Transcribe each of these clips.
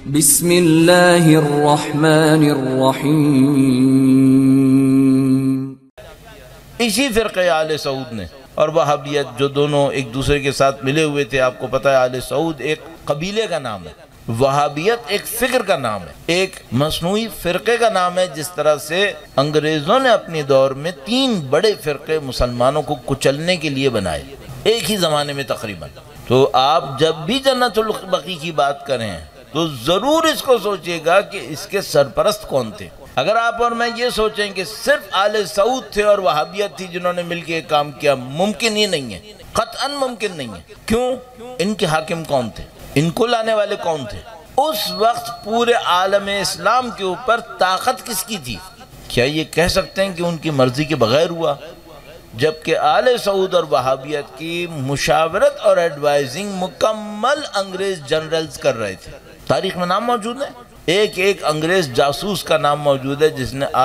بسم اللہ الرحمن الرحیم۔ اسی فرقے آل سعود نے اور وہابیت جو دونوں ایک دوسرے کے ساتھ ملے ہوئے تھے، آپ کو پتہ ہے آل سعود ایک قبیلے کا نام ہے، وہابیت ایک فکر کا نام ہے، ایک مصنوعی فرقے کا نام ہے۔ جس طرح سے انگریزوں نے اپنی دور میں 3 بڑے فرقے مسلمانوں کو کچلنے کے لیے بنائے ایک ہی زمانے میں تقریباً۔ تو آپ جب بھی جنت البقیع کی بات کریں تو ضرور اس کو سوچئے گا کہ اس کے سرپرست کون تھے۔ اگر آپ اور میں یہ سوچیں کہ صرف آل سعود تھے اور وہابیت تھی جنہوں نے مل کے ایک کام کیا، ممکن ہی نہیں ہے، قطعاً ممکن نہیں ہے۔ کیوں؟ ان کے حاکم کون تھے؟ ان کو لانے والے کون تھے؟ اس وقت پورے عالم اسلام کے اوپر طاقت کس کی تھی؟ کیا یہ کہہ سکتے ہیں کہ ان کی مرضی کے بغیر ہوا؟ جبکہ آل سعود اور وہابیت کی مشاورت اور ایڈوائزنگ مکمل انگریز جنرلز کر رہے تھے۔ تاریخ میں نام موجود ہے، ایک انگریز جاسوس کا نام موجود ہے جس نے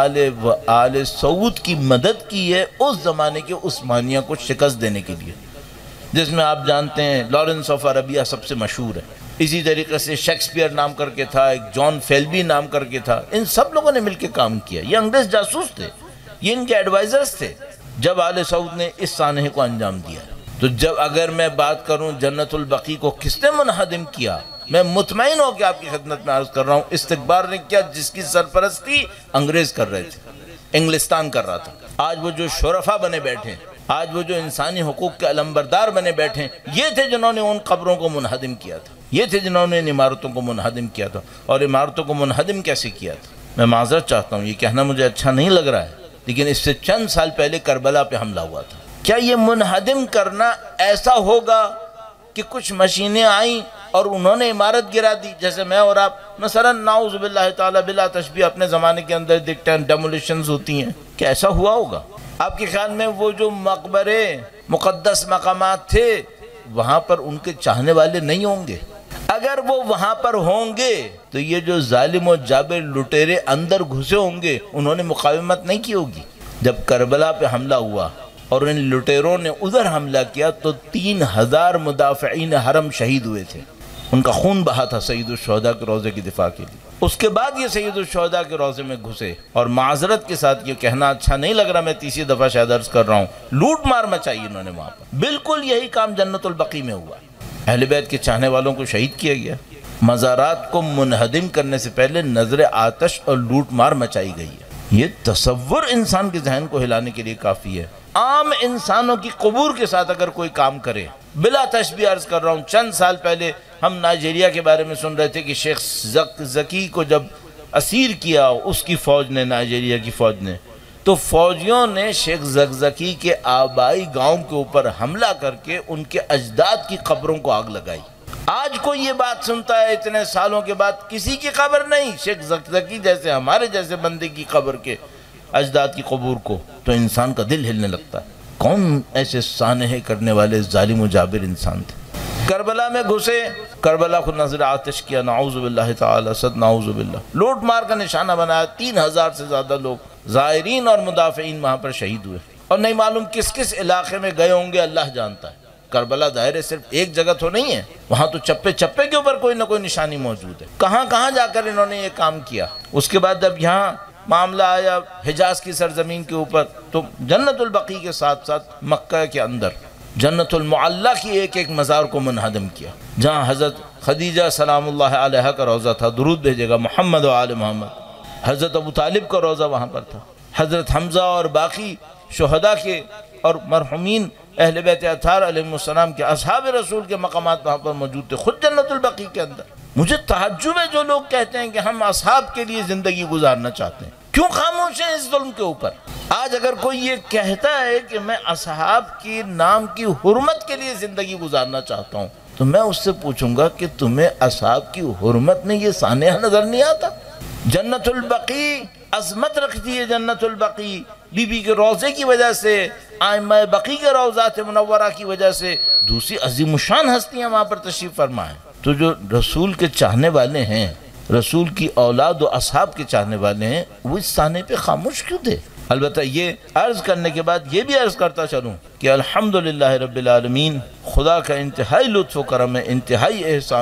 آل سعود کی مدد کی ہے اس زمانے کے عثمانیہ کو شکست دینے کے لیے، جس میں آپ جانتے ہیں لارنس آف عربیہ سب سے مشہور ہے۔ اسی طریقے سے شیکسپیئر نام کر کے تھا، ایک جان فیلبی نام کر کے تھا۔ ان سب لوگوں نے مل کے کام کیا، یہ انگریز جاسوس تھے، یہ ان کے ایڈوائزرز تھے جب آل سعود نے اس سانحے کو انجام دیا۔ تو جب اگر میں بات کروں جنت البقیع کو کس نے منہدم کیا، میں مطمئن ہو کہ آپ کی خدمت میں عرض کر رہا ہوں استکبار نے کیا، جس کی سرپرستی انگریز کر رہے تھے، انگلستان کر رہا تھا۔ آج وہ جو شرفا بنے بیٹھے، آج وہ جو انسانی حقوق کے علمبردار بنے بیٹھے، یہ تھے جنہوں نے ان قبروں کو منہدم کیا تھا، یہ تھے جنہوں نے ان عمارتوں کو منہدم کیا تھا۔ اور عمارتوں کو منہدم کیسے کیا تھا؟ میں معذرت چاہتا ہوں، یہ کہنا مجھے اچھا نہیں لگ رہا ہے، لیکن اس سے چند سال پہلے کربلا پہ حملہ ہوا تھا۔ کیا یہ منہدم کرنا ایسا ہوگا کہ کچھ مشینیں آئیں اور انہوں نے عمارت گرا دی، جیسے میں اور آپ مثلا نعوذ باللہ تعالی بلا تشبیہ اپنے زمانے کے اندر دیکھتے ہیں ڈیمولیشنز ہوتی ہیں؟ کیا ایسا ہوا ہوگا؟ آپ کے خیال میں وہ جو مقبرے مقدس مقامات تھے وہاں پر ان کے چاہنے والے نہیں ہوں گے؟ اگر وہ وہاں پر ہوں گے تو یہ جو ظالم و جابر لٹیرے اندر گھسے ہوں گے انہوں نے مقاومت نہیں کی ہوگی۔ جب کربلا پہ حملہ ہوا اور ان لٹیروں نے ادھر حملہ کیا تو 3000 مدافعین حرم شہید ہوئے تھے، ان کا خون بہا تھا سید الشہداء کے روضے کی دفاع کے لیے۔ اس کے بعد یہ سید الشہداء کے روضے میں گھسے اور معذرت کے ساتھ یہ کہنا اچھا نہیں لگ رہا، میں تیسری دفعہ شاید عرض کر رہا ہوں، لوٹ مار مچائی انہوں نے وہاں پر۔ بالکل یہی کام جنت البقیع میں ہوا، اہل بیت کے چاہنے والوں کو شہید کیا گیا، مزارات کو منہدم کرنے سے پہلے نظر آتش اور لوٹ مار مچائی گئی ہے۔ یہ تصور انسان کے ذہن کو ہلانے کے لیے کافی ہے۔ عام انسانوں کی قبور کے ساتھ اگر کوئی کام کرے، بلا تشبیہ عرض کر رہا ہوں، چند سال پہلے ہم نائجیریا کے بارے میں سن رہے تھے کہ شیخ زکی کو جب اسیر کیا اس کی فوج نے، نائجیریا کی فوج نے، تو فوجیوں نے شیخ زکی کے آبائی گاؤں کے اوپر حملہ کر کے ان کے اجداد کی قبروں کو آگ لگائی۔ آج کوئی یہ بات سنتا ہے اتنے سالوں کے بعد، کسی کی قبر نہیں، شیخ زکی جیسے ہمارے جیسے بندے کی قبر کے اجداد کی قبور کو، تو انسان کا دل ہلنے لگتا ہے۔ کون ایسے سانحے کرنے والے ظالم و جابر انسان تھے؟ کربلا میں گھسے، کربلا کو نظر آتش کیا، نعوذ باللہ تعالی، صد نعوذ باللہ، لوٹ مار کا نشانہ بنایا، 3000 سے زیادہ لوگ زائرین اور مدافعین وہاں پر شہید ہوئے، اور نہیں معلوم کس کس علاقے میں گئے ہوں گے، اللہ جانتا ہے۔ کربلا ظاہر ہے صرف ایک جگہ تو نہیں ہے، وہاں تو چپے چپے کے اوپر کوئی نہ کوئی نشانی موجود ہے، کہاں کہاں جا کر انہوں نے یہ کام کیا۔ اس کے بعد جب یہاں معاملہ آیا حجاز کی سرزمین کے اوپر، تو جنت البقیع کے ساتھ ساتھ مکہ کے اندر جنت المعلی کی ایک مزار کو منہدم کیا، جہاں حضرت خدیجہ سلام اللہ علیہا کا روضہ تھا، درود بھیجے گا محمد و آل محمد۔ حضرت ابو طالب کا روضہ وہاں پر تھا، حضرت حمزہ اور باقی شہداء کے اور مرحومین اہل بیت اطہار علیہ السلام کے اصحاب رسول کے مقامات وہاں پر موجود تھے، خود جنت البقیع کے اندر۔ مجھے تعجب ہے جو لوگ کہتے ہیں کہ ہم اصحاب کے لیے زندگی گزارنا چاہتے ہیں، کیوں خاموش ہیں اس ظلم کے اوپر؟ آج اگر کوئی یہ کہتا ہے کہ میں اصحاب کی نام کی حرمت کے لیے زندگی گزارنا چاہتا ہوں، تو میں اس سے پوچھوں گا کہ تمہیں اصحاب کی حرمت میں یہ سانحہ نظر نہیں آتا؟ جنت البقیع عظمت رکھتی ہے، جنت البقیع بی بی کے روضے کی وجہ سے، ائمہ بقیع کے روضات منورہ کی وجہ سے، دوسری عظیم الشان ہستیاں وہاں پر تشریف فرما ہیں۔ تو جو رسول کے چاہنے والے ہیں، رسول کی اولاد و اصحاب کے چاہنے والے ہیں، وہ اس سانحے پہ خاموش کیوں تھے؟ البتہ یہ عرض کرنے کے بعد یہ بھی عرض کرتا چلوں کہ الحمدللہ رب العالمین، خدا کا انتہائی لطف و کرم ہے، انتہائی احسان ہے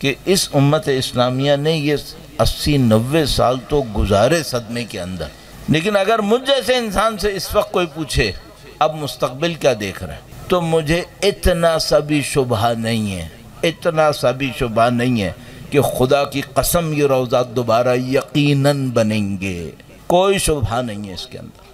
کہ اس امت اسلامیہ نے یہ 80-90 سال تو گزارے صدمے کے اندر، لیکن اگر مجھ جیسے انسان سے اس وقت کوئی پوچھے اب مستقبل کیا دیکھ رہے ہیں، تو مجھے اتنا سا بھی شبہ نہیں ہے، اتنا سا بھی شبہ نہیں ہے کہ خدا کی قسم یہ روضات دوبارہ یقیناً بنیں گے، کوئی شبہ نہیں ہے اس کے اندر۔